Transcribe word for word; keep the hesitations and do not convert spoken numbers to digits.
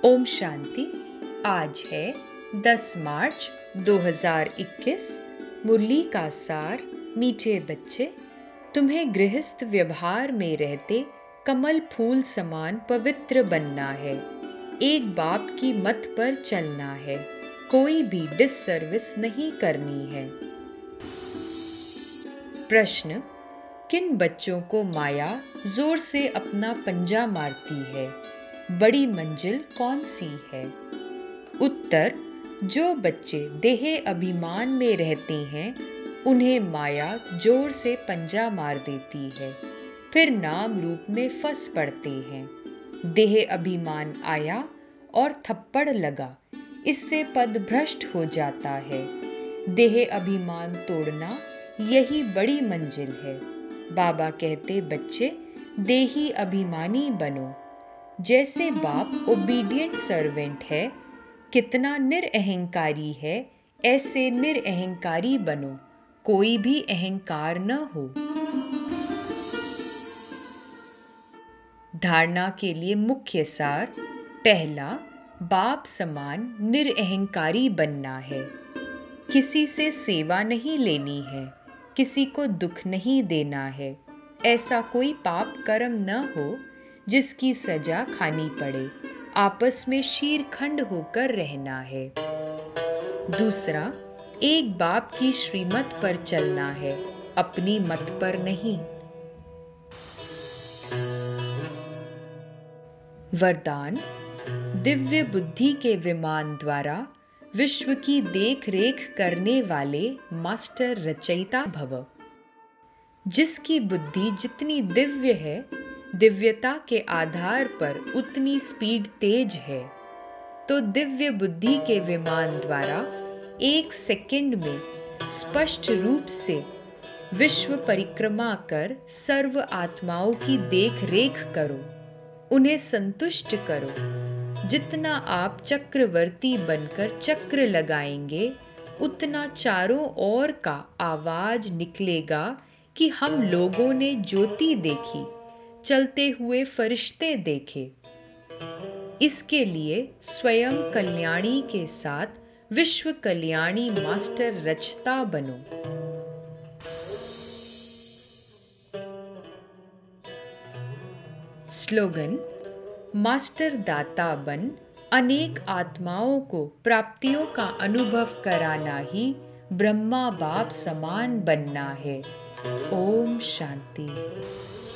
ओम शांति। आज है दस मार्च दो हज़ार इक्कीस। मुरली का सार। मीठे बच्चे, तुम्हें गृहस्थ व्यवहार में रहते कमल फूल समान पवित्र बनना है। एक बाप की मत पर चलना है, कोई भी डिससर्विस नहीं करनी है। प्रश्न: किन बच्चों को माया जोर से अपना पंजा मारती है? बड़ी मंजिल कौन सी है? उत्तर: जो बच्चे देह अभिमान में रहते हैं उन्हें माया जोर से पंजा मार देती है, फिर नाम रूप में फंस पड़ते हैं। देह अभिमान आया और थप्पड़ लगा, इससे पद भ्रष्ट हो जाता है। देह अभिमान तोड़ना यही बड़ी मंजिल है। बाबा कहते, बच्चे देही अभिमानी बनो। जैसे बाप ओबीडिएंट सर्वेंट है, कितना निरअहंकारी है, ऐसे निरअहंकारी बनो, कोई भी अहंकार न हो। धारणा के लिए मुख्य सार: पहला, बाप समान निरअहंकारी बनना है। किसी से सेवा नहीं लेनी है, किसी को दुख नहीं देना है। ऐसा कोई पाप कर्म न हो जिसकी सजा खानी पड़े। आपस में शीरखंड होकर रहना है। दूसरा, एक बाप की श्रीमत पर चलना है, अपनी मत पर नहीं। वरदान: दिव्य बुद्धि के विमान द्वारा विश्व की देख रेख करने वाले मास्टर रचयिता भव। जिसकी बुद्धि जितनी दिव्य है, दिव्यता के आधार पर उतनी स्पीड तेज है। तो दिव्य बुद्धि के विमान द्वारा एक सेकंड में स्पष्ट रूप से विश्व परिक्रमा कर सर्व आत्माओं की देख रेख करो, उन्हें संतुष्ट करो। जितना आप चक्रवर्ती बनकर चक्र लगाएंगे, उतना चारों ओर का आवाज निकलेगा कि हम लोगों ने ज्योति देखी, चलते हुए फरिश्ते देखे। इसके लिए स्वयं कल्याणी के साथ विश्व कल्याणी मास्टर रचता बनो। स्लोगन: मास्टर दाता बन अनेक आत्माओं को प्राप्तियों का अनुभव कराना ही ब्रह्मा बाप समान बनना है। ओम शांति।